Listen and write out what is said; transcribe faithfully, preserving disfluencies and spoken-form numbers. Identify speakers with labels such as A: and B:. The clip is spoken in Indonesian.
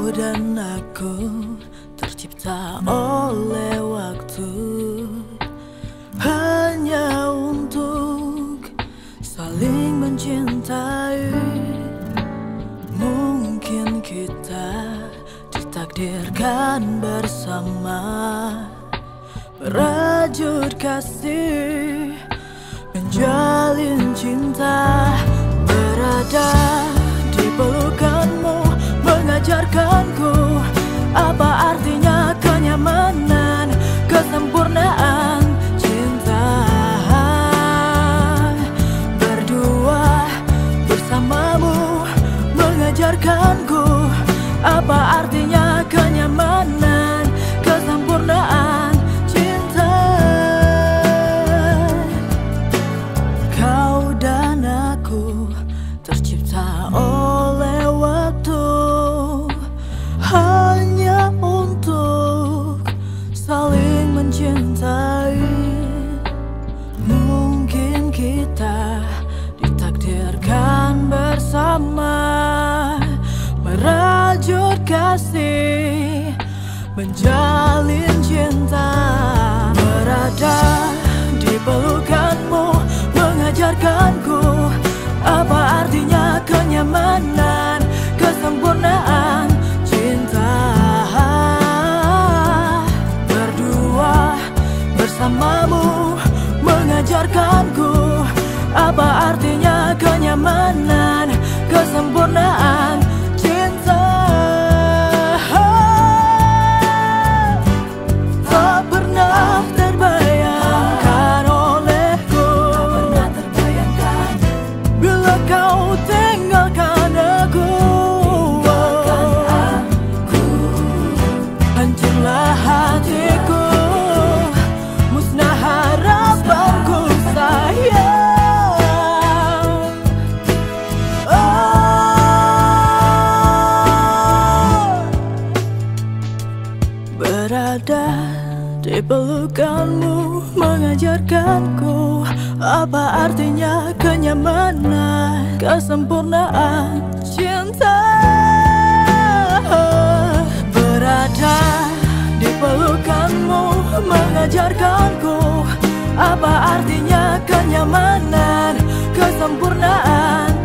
A: Kau dan aku tercipta oleh waktu, hanya untuk saling mencintai. Mungkin kita ditakdirkan bersama, merajut kasih, menjalin cinta. Berada di pelukanmu mengajarkanku apa artinya kenyamanan, kesempurnaan cinta. Berdua bersamamu mengajarkanku apa artinya kenyamanan, kesempurnaan cinta. Kau dan aku tercipta oleh waktu, hanya untuk saling mencintai. Mungkin kita ditakdirkan bersama, merajut kasih, menjalin cinta. Berada di pelukanmu mengajarkanku apa artinya kenyamanan, kesempurnaan cinta. Berdua bersamamu mengajarkanku apa artinya kenyamanan, kesempurnaan cinta. Tak pernah terbayangkan olehku, tak pernah terbayangkan bila kau tinggalkan aku. Tinggalkan aku, hancurlah hatiku, musnah harapanku sayang. Oh, berada di pelukanmu mengajarkanku apa artinya kenyamanan, kesempurnaan cinta. Berada di pelukanmu mengajarkanku apa artinya kenyamanan, kesempurnaan